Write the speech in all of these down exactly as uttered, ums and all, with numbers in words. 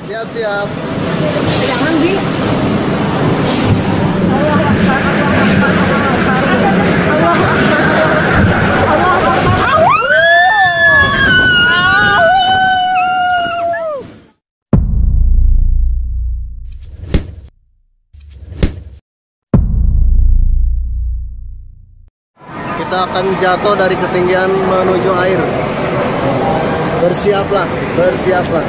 Siap, siap. Jangan, Bi. Kita akan jatuh dari ketinggian menuju air. Bersiaplah, bersiaplah.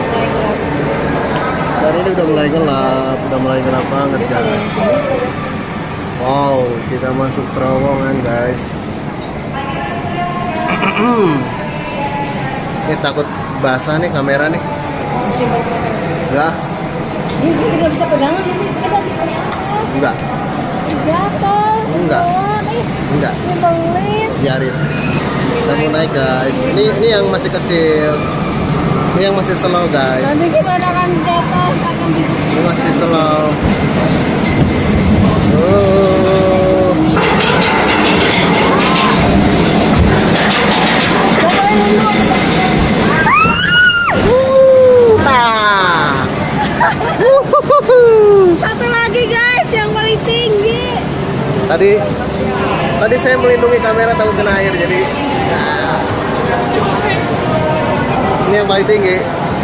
Dan ini udah mulai gelap, udah mulai gelap banget guys. Wow, kita masuk terowongan guys. Ini takut basah nih kamera nih. Enggak? Ini nggak bisa pegangan ini. Enggak. Jatuh. Enggak. Enggak. Nyebelin. Biarin. Kita mau naik guys. Ini ini yang masih kecil. Ini yang masih slow guys. Nanti kita akan jatuh. Ini masih slow. Oh. Satu lagi guys, yang paling tinggi. Tadi tadi saya melindungi kamera takut kena air jadi nah. Ini yang paling tinggi.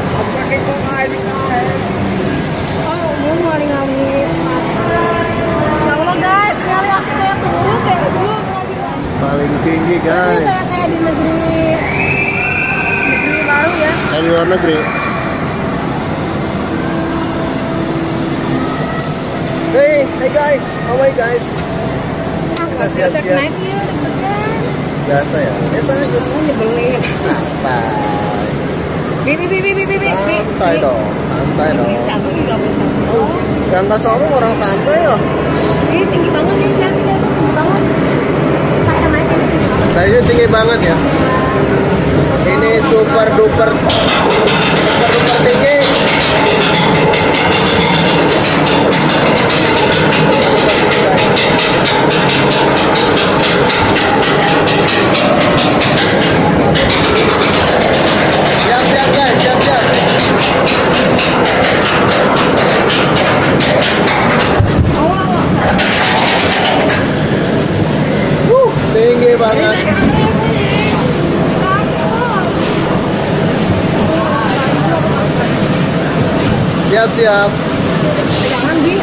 Paling tinggi guys. Kayak di negeri negeri baru ya. Kayak di luar negeri. Hey, hey guys, how are you guys? Kita siap-siap. Naik yuk, deg-degan. Biasa ya. Biasa aja. Nyebelin. Santai. Bibi, bibi, bibi, bibi. Santai dong, santai dong. Cabut nggak boleh sombong. Yang nggak sombong orang santai ya. Ini tinggi banget nih, lihat lihat tinggi banget. Kita naik ini tinggi banget. Tadi tinggi banget ya. Ini super duper super duper tinggi. Siap siap guys, siap siap. Uh, tinggi banget. Siap siap. Jangan Bi.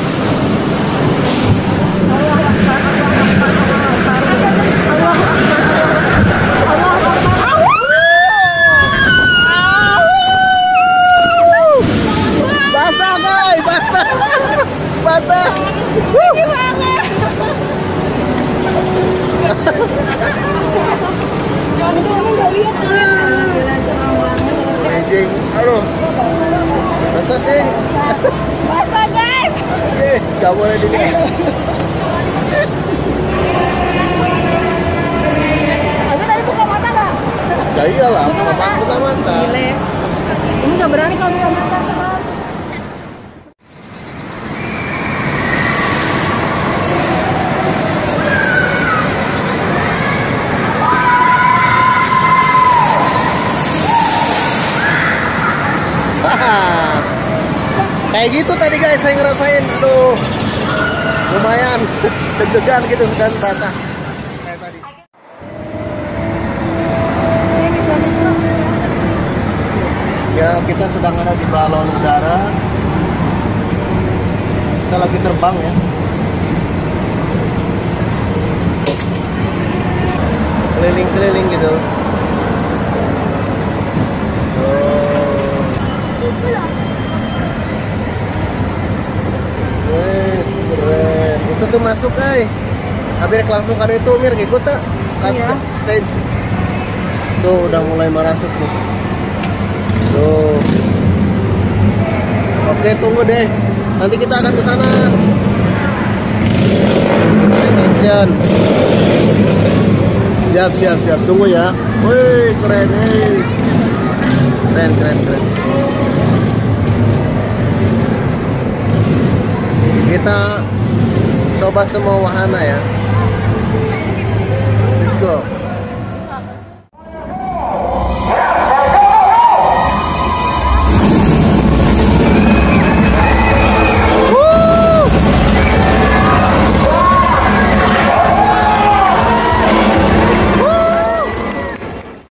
Basah guys, basah. Basah. Tinggi banget. Jangan itu kamu nggak lihat Anjing, aduh. Basah sih. basah guys. Eh, nggak boleh dilihat. Tapi tadi buka mata nggak? Ya iyalah, buka mata, buka mata. Gile. Ini nggak berani kalau buka mata teman. Kayak gitu tadi guys saya ngerasain, aduh lumayan deg-degan gitu dan basah kayak tadi. Ya kita sedang ada di balon udara, kita lagi terbang ya. Keliling-keliling gitu. Wes, keren. Itu tuh masuk ay. Hampir langsung kan itu Mir ngikut tak? Iya. Stage. Tuh udah mulai merasuk tuh. Tuh. Oke, tunggu deh. Nanti kita akan ke sana. Action. Siap, siap, siap. Tunggu ya. Wih, keren, hey. Keren, keren, keren. Kita coba semua wahana ya.